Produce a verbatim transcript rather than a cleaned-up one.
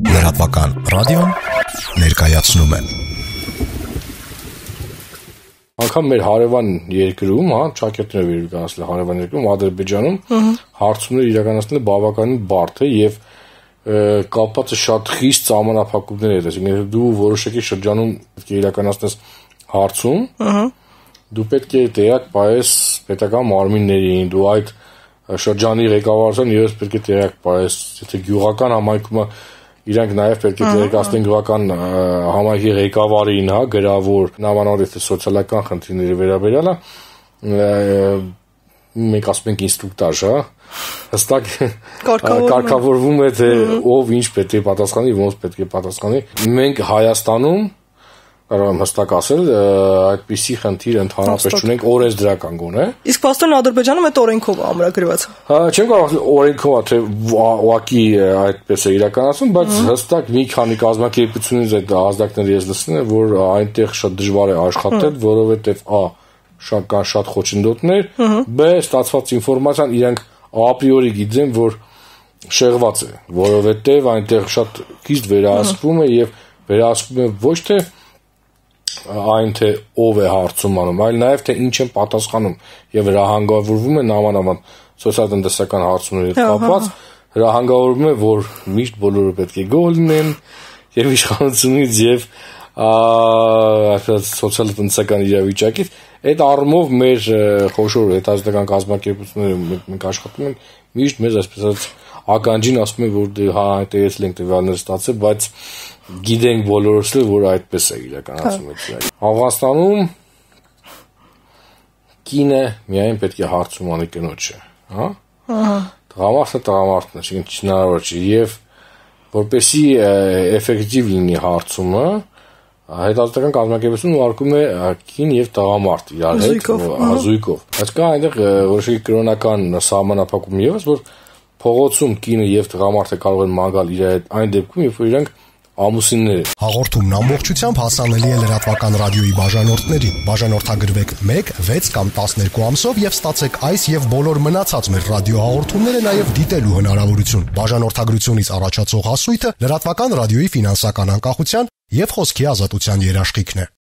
Լրատվական ռադիոն ներկայացնում է։ Անգամ մեր հարևան երկրում, հա, ճակերտները իրականացնել հարևան երկրում, Ադրբեջանում հարցումներ իրականացնելը բավականին բարդ է եւ կապված է շատ խիստ սահմանափակումների հետ, այսինքն դու որոշակի շրջանում պետք է իրականացնես հարցում, դու պետք է տեղյակ պահես պետական մարմիններին, դու այդ շրջանի ղեկավարության ևս պետք է տեղյակ պահես, եթե գյուղական համայնքում իրանք նաև պետք է տեղեկացնեն գյուղական համայնքի ղեկավարին, հա, գրավոր, նամանավանդ եթե սոցիալական խնդիրների վերաբերյալ է, մենք ասում ենք ինստրուկտաժ, հա, հստակ կարգավորվում է թե ով ինչ պետք է պատասխանի, ոնց պետք է պատասխանի։ Մենք Հայաստանում կարող եմ հստակ ասել, այդպիսի խնդիր ընդհանրապես չունենք օրենսդրական գոնե։ Իսկ փաստորեն Ադրբեջանում այդ օրենքով է ամրագրված։ Հա, չեմ կարող ասել օրենքով է, թե ուղղակի այդպես է իրականացում, բայց հստակ մի քանի կազմակերպությունից այդ ազդակները ես լսել եմ, որ այնտեղ շատ դժվար է աշխատել, որովհետև ա շատ կան շատ խոչընդոտներ, բ ստացված ինֆորմացիան իրենք ապրիորի գիտեն, որ շեղված է, որովհետև այնտեղ շատ քիչ վերահսկվում է եւ վերահսկվում է ոչ թե այն թե ով է հարցում անում, այլ նաև թե ինչ են պատասխանում եւ հրահանգավորվում է նամանավանդ սոցիալ-տնտեսական հարցումների հետ կապված, հրահանգավորվում է, որ միշտ բոլորը պետք է գոհ լինեն եւ իշխանությունից եւ այսպես սոցիալ-տնտեսական իրավիճակից։ Այդ առումով մեր խոշոր հետազոտական կազմակերպությունները մենք աշխատում ենք միշտ մեզ այսպես ականջին ասում են, որ դե հա այդտեղից ենք տվյալներ ստացել, բայց գիտենք բոլորս էլ, որ այդպես է իրականացում այդ։ Աֆղանստանում կինը միայն պետք է հարցում անի կնոջը, հա։ Տղամարդը տղամարդն է, չգիտեմ, հնարավոր չի եւ որպեսզի էֆեկտիվ լինի հարցումը, հետազոտական կազմակերպությունը ուղարկում է կին եւ տղամարդ իրար հետ, զույգով։ Բայց կա այնտեղ որոշակի կրոնական սահմանափակում եւս, որ փողոցում կինը եւ տղամարդը կարող են մանգալ իրար հետ այն դեպքում, երբ որ իրանք ամուսիններ են։ Հաղորդումն ամբողջությամբ հասանելի է լրատվական ռադիոյի բաժանորդներին։ Բաժանորդագրվեք մեկ, վեց կամ տասներկու ամսով եւ ստացեք այս եւ բոլոր մնացած մեր ռադիոհաղորդումները նաեւ դիտելու հնարավորություն։ Բաժանորդագրությունից առաջացող հասույթը լրատվական ռադիոյի ֆինանսական անկախության եւ խոսքի ազատության երաշխիքն է։